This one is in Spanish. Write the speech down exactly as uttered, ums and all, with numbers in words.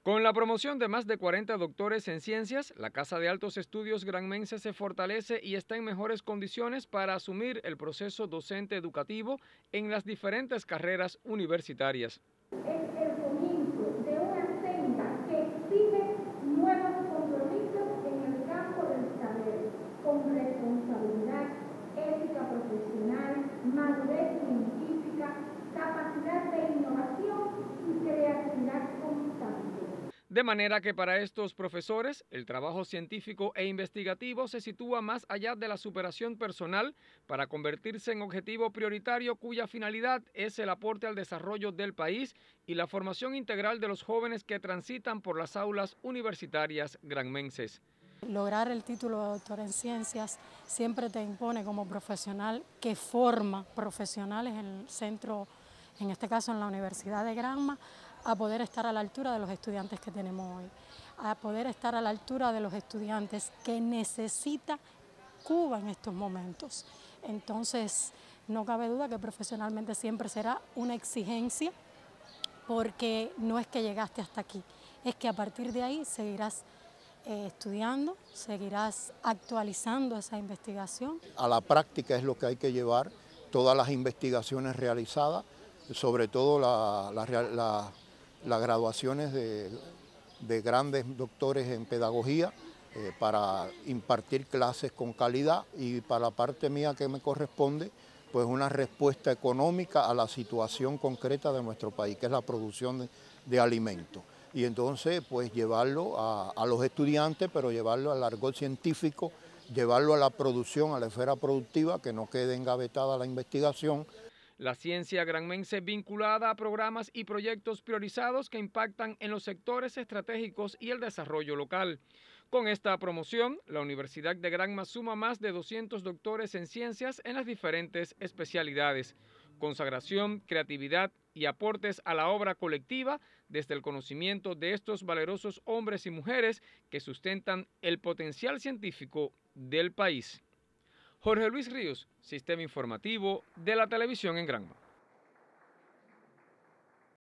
Con la promoción de más de cuarenta doctores en ciencias, la Casa de Altos Estudios Granmense se fortalece y está en mejores condiciones para asumir el proceso docente educativo en las diferentes carreras universitarias. Es el comienzo de una senda que exige nuevos compromisos en el campo del saber, con responsabilidad, ética profesional, madurez científica, capacidad de innovación y creatividad constante. De manera que para estos profesores, el trabajo científico e investigativo se sitúa más allá de la superación personal para convertirse en objetivo prioritario cuya finalidad es el aporte al desarrollo del país y la formación integral de los jóvenes que transitan por las aulas universitarias granmenses. Lograr el título de doctor en ciencias siempre te impone como profesional que forma profesionales en el centro, en este caso en la Universidad de Granma, a poder estar a la altura de los estudiantes que tenemos hoy, a poder estar a la altura de los estudiantes que necesita Cuba en estos momentos. Entonces, no cabe duda que profesionalmente siempre será una exigencia, porque no es que llegaste hasta aquí, es que a partir de ahí seguirás eh, estudiando, seguirás actualizando esa investigación. A la práctica es lo que hay que llevar todas las investigaciones realizadas, sobre todo la, la, la las graduaciones de, de grandes doctores en pedagogía eh, para impartir clases con calidad, y para la parte mía que me corresponde, pues una respuesta económica a la situación concreta de nuestro país, que es la producción de, de alimentos. Y entonces pues llevarlo a, a los estudiantes, pero llevarlo al argot científico, llevarlo a la producción, a la esfera productiva, que no quede engavetada la investigación. La ciencia granmense vinculada a programas y proyectos priorizados que impactan en los sectores estratégicos y el desarrollo local. Con esta promoción, la Universidad de Granma suma más de doscientos doctores en ciencias en las diferentes especialidades. Consagración, creatividad y aportes a la obra colectiva desde el conocimiento de estos valerosos hombres y mujeres que sustentan el potencial científico del país. Jorge Luis Ríos, Sistema Informativo de la Televisión en Granma.